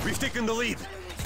We've taken the lead.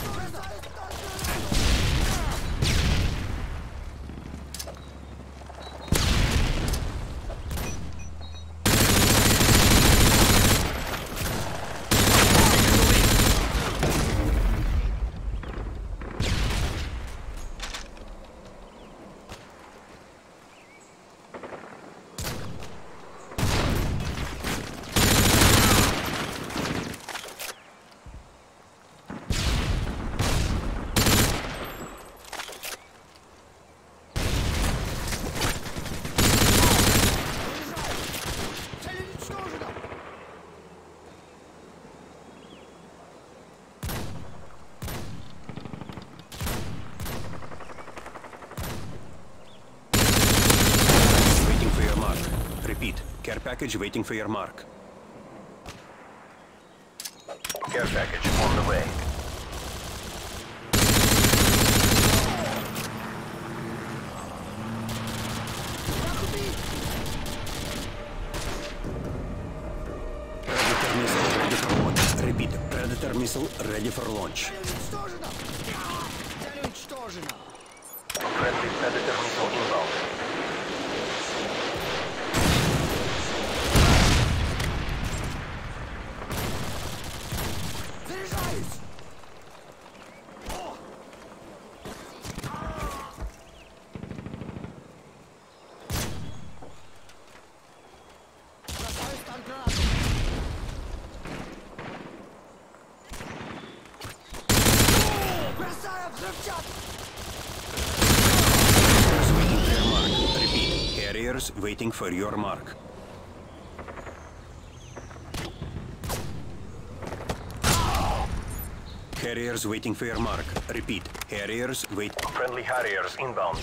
Care package waiting for your mark. Care package on the way. Predator missile ready for launch. Repeat, Predator missile ready for launch. Friendly Predator missile inbound. Carriers waiting for your mark. Carriers waiting for your mark. Repeat. Harriers wait. Friendly Harriers inbound.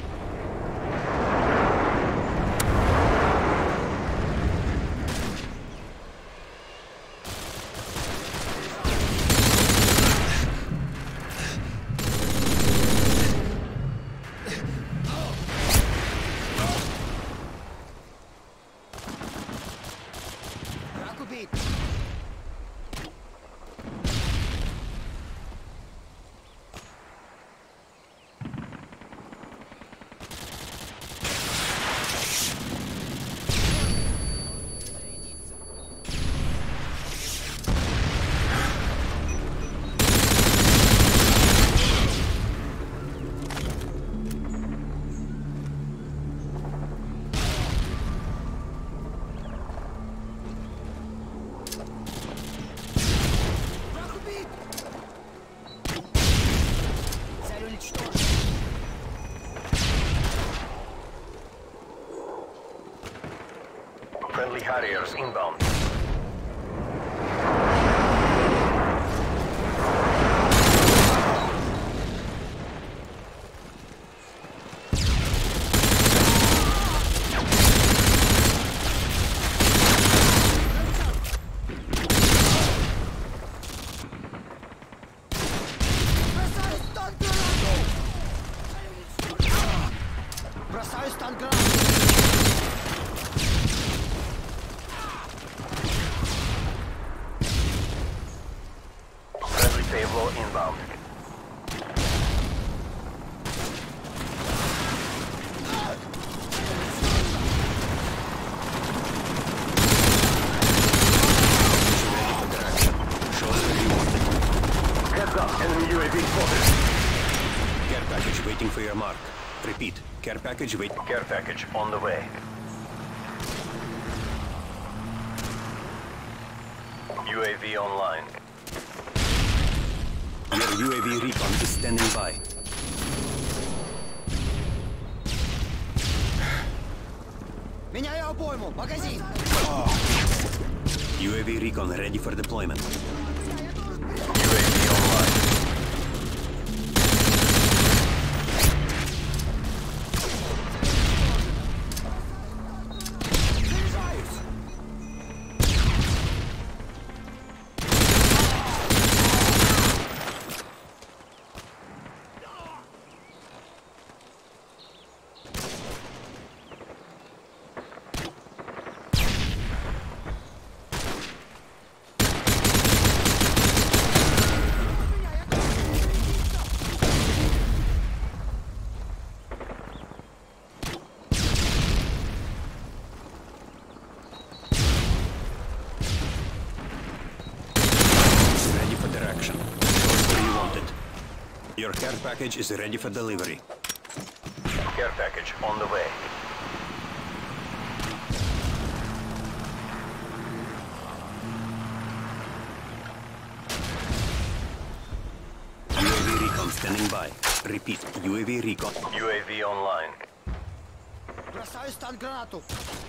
Friendly Harriers inbound. Payload inbound. Heads up, enemy UAV spotted. Care package waiting for your mark. Repeat. Care package wait. Care package on the way. UAV online. Your UAV recon is standing by. Меняю обойму! Магазин! UAV recon ready for deployment. UAV online. Your care package is ready for delivery. Care package on the way. UAV recon standing by. Repeat, UAV recon. UAV online. Бросаю стан-гранату.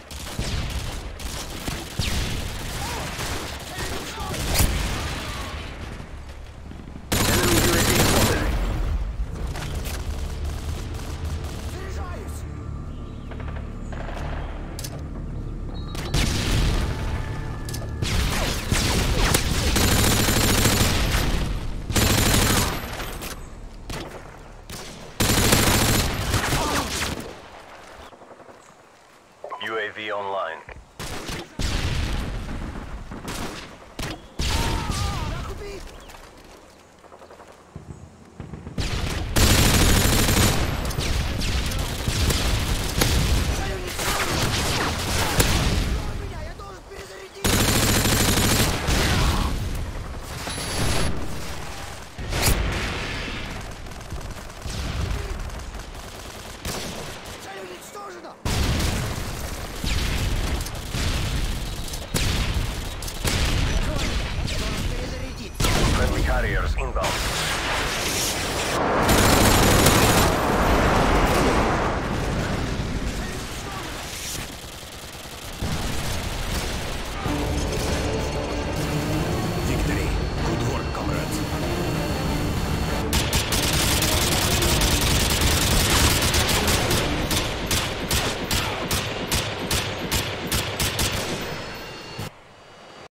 Enemy UAV spotted. Заряжаюсь. UAV online. Враг убит. Цель уничтожена. Меня, я должен перезарядить. Цель уничтожена. Должен перезарядить. Friendly carriers inbound.